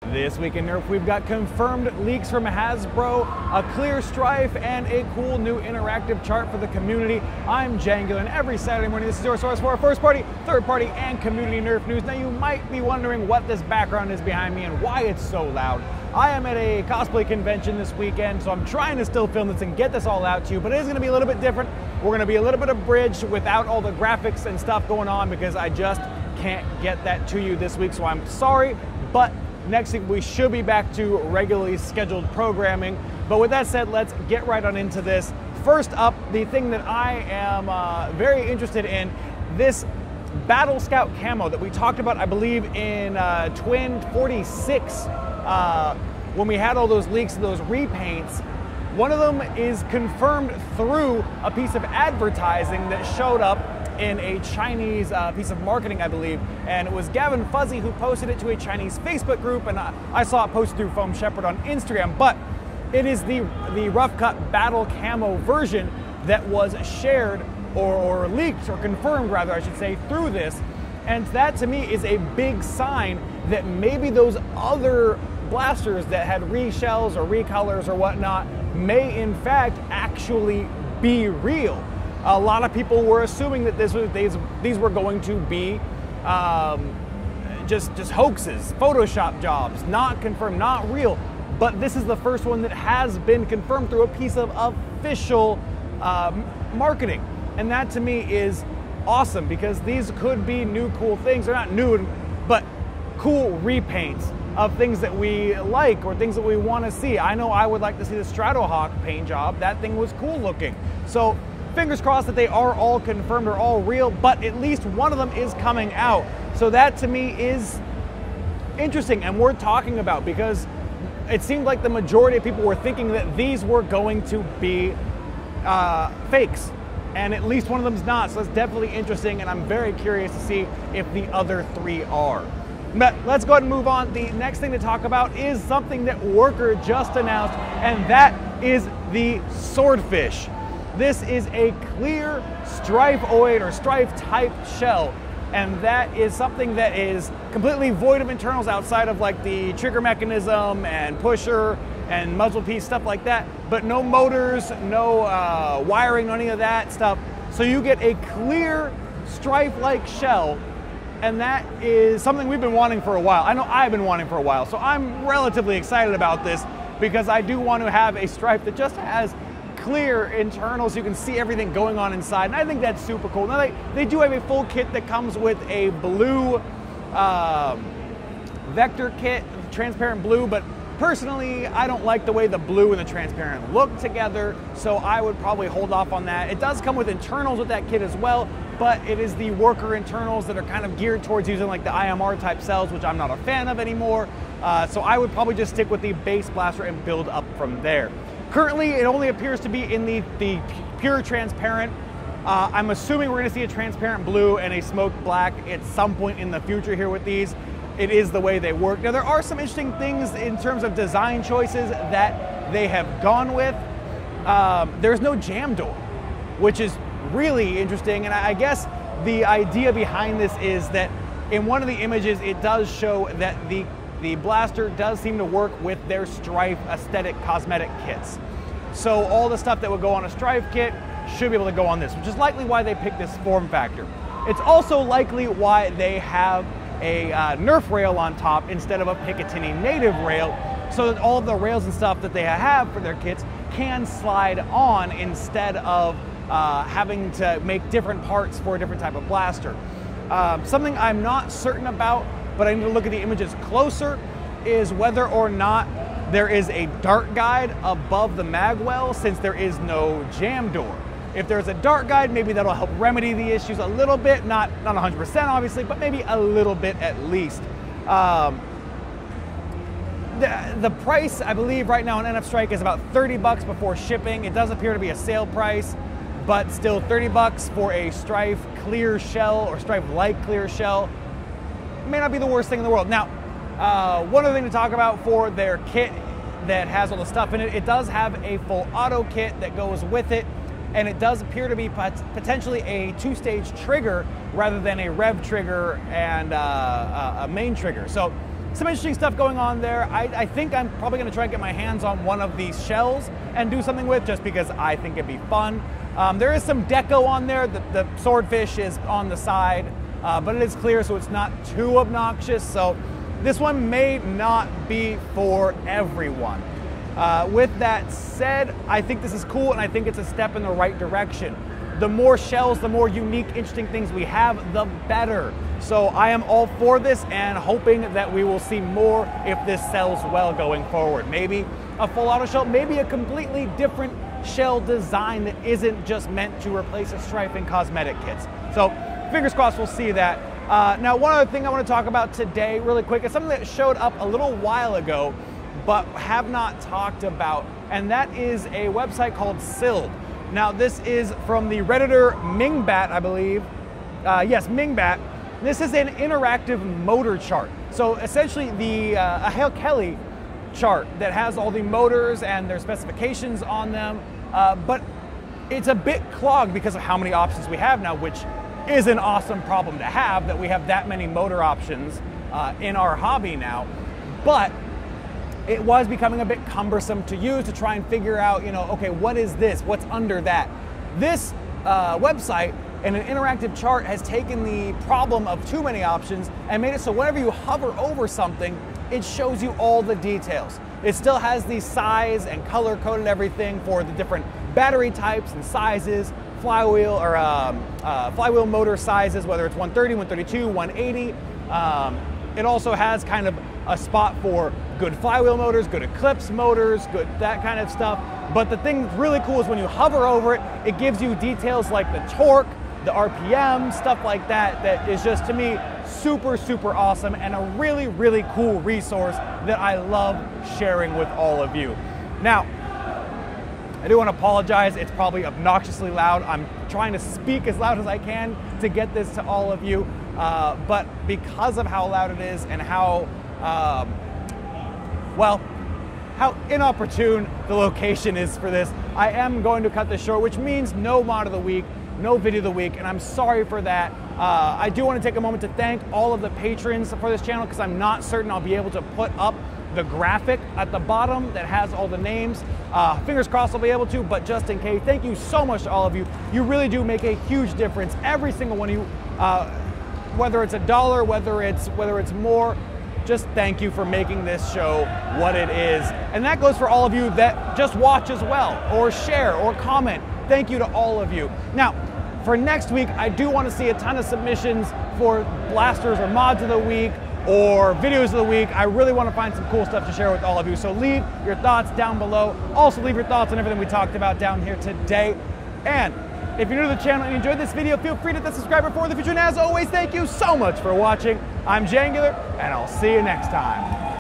This week in Nerf, we've got confirmed leaks from Hasbro, a clear strife, and a cool new interactive chart for the community. I'm Django, and every Saturday morning, this is your source for first party, third party, and community Nerf news. Now, you might be wondering what this background is behind me and why it's so loud. I am at a cosplay convention this weekend, so I'm trying to still film this and get this all out to you, but it is going to be a little bit different. We're going to be a little bit abridged without all the graphics and stuff going on because I just can't get that to you this week, so I'm sorry, but next week we should be back to regularly scheduled programming. But with that said, let's get right on into this. First up, the thing that I am very interested in, this Battle Scout camo that we talked about, I believe, in Twin 46, when we had all those leaks of those repaints. One of them is confirmed through a piece of advertising that showed up in a Chinese piece of marketing, I believe, and it was Gavin Fuzzy who posted it to a Chinese Facebook group, and I saw it posted through Foam Shepherd on Instagram, but it is the rough cut battle camo version that was shared or leaked, or confirmed rather, I should say, through this, and that to me is a big sign that maybe those other blasters that had reshells or recolors or whatnot may in fact actually be real. A lot of people were assuming that these were going to be just hoaxes, Photoshop jobs, not confirmed, not real. But this is the first one that has been confirmed through a piece of official marketing. And that to me is awesome because these could be new cool things. They're not new, but cool repaints of things that we like or things that we want to see. I know I would like to see the Stratohawk paint job. That thing was cool looking. So fingers crossed that they are all confirmed or all real, but at least one of them is coming out. So that to me is interesting and worth talking about because it seemed like the majority of people were thinking that these were going to be fakes, and at least one of them's not. So that's definitely interesting, and I'm very curious to see if the other three are. But let's go ahead and move on. The next thing to talk about is something that Worker just announced, and that is the Swordfish. This is a clear Strife-oid or Strife type shell, and that is something that is completely void of internals outside of like the trigger mechanism and pusher and muzzle piece, stuff like that, but no motors, no wiring, any of that stuff. So you get a clear Strife-like shell, and that is something we've been wanting for a while. I know I've been wanting for a while, so I'm relatively excited about this because I do want to have a Strife that just has clear internals, so you can see everything going on inside, and I think that's super cool. Now they do have a full kit that comes with a blue vector kit, transparent blue, but personally I don't like the way the blue and the transparent look together, so I would probably hold off on that. It does come with internals with that kit as well, but it is the Worker internals that are kind of geared towards using like the IMR type cells, which I'm not a fan of anymore, so I would probably just stick with the base blaster and build up from there. Currently, it only appears to be in the pure transparent. I'm assuming we're going to see a transparent blue and a smoked black at some point in the future here with these. It is the way they work. Now, there are some interesting things in terms of design choices that they have gone with. There's no jam door, which is really interesting. And I guess the idea behind this is that in one of the images, it does show that the blaster does seem to work with their Strife aesthetic cosmetic kits. So all the stuff that would go on a Strife kit should be able to go on this, which is likely why they picked this form factor. It's also likely why they have a Nerf rail on top instead of a Picatinny native rail, so that all of the rails and stuff that they have for their kits can slide on instead of having to make different parts for a different type of blaster. Something I'm not certain about, but I need to look at the images closer, is whether or not there is a dart guide above the mag well, since there is no jam door. If there's a dart guide, maybe that'll help remedy the issues a little bit, not 100% obviously, but maybe a little bit at least. The price, I believe right now on NF Strike is about 30 bucks before shipping. It does appear to be a sale price, but still 30 bucks for a Strife clear shell or Strife-like clear shell may not be the worst thing in the world. Now, one other thing to talk about for their kit that has all the stuff in it, it does have a full auto kit that goes with it, and it does appear to be potentially a two-stage trigger rather than a rev trigger and a main trigger. So some interesting stuff going on there. I think I'm probably going to try and get my hands on one of these shells and do something with, just because I think it'd be fun. There is some deco on there. The swordfish is on the side, but it is clear, so it's not too obnoxious. So this one may not be for everyone. With that said, I think this is cool, and I think it's a step in the right direction. The more shells, the more unique, interesting things we have, the better. So I am all for this and hoping that we will see more if this sells well going forward. Maybe a full auto shell, maybe a completely different shell design that isn't just meant to replace a stripe in cosmetic kits. So fingers crossed we'll see that. Now, one other thing I want to talk about today really quick is something that showed up a little while ago but have not talked about, and that is a website called Silled. Now, this is from the Redditor Mingbat, I believe. Yes, Mingbat. This is an interactive motor chart. So essentially a Hale Kelly chart that has all the motors and their specifications on them, but it's a bit clogged because of how many options we have now, which is an awesome problem to have, that we have that many motor options in our hobby now. But it was becoming a bit cumbersome to use, to try and figure out, okay, what is this? What's under that? This website and an interactive chart has taken the problem of too many options and made it so whenever you hover over something, it shows you all the details. It still has the size and color coded everything for the different battery types and sizes, flywheel motor sizes, whether it's 130, 132, 180. It also has kind of a spot for good flywheel motors, good Eclipse motors, good that kind of stuff. But the thing that's really cool is when you hover over it, it gives you details like the torque, the RPM, stuff like that, that is just, to me, super, super awesome and a really, really cool resource that I love sharing with all of you. Now, I do want to apologize. It's probably obnoxiously loud. I'm trying to speak as loud as I can to get this to all of you. But because of how loud it is and how inopportune the location is for this, I am going to cut this short, which means no mod of the week, no video of the week, and I'm sorry for that. I do want to take a moment to thank all of the patrons for this channel, because I'm not certain I'll be able to put up the graphic at the bottom that has all the names. Fingers crossed I'll be able to, but just in case, thank you so much to all of you. You really do make a huge difference. Every single one of you, whether it's $1, whether it's more, just thank you for making this show what it is. And that goes for all of you that just watch as well, or share, or comment. Thank you to all of you. Now, for next week, I do want to see a ton of submissions for blasters or mods of the week or videos of the week. I really want to find some cool stuff to share with all of you. So leave your thoughts down below. Also leave your thoughts on everything we talked about down here today. And if you're new to the channel and you enjoyed this video, feel free to hit the subscribe button for the future. And as always, thank you so much for watching. I'm Jangular, and I'll see you next time.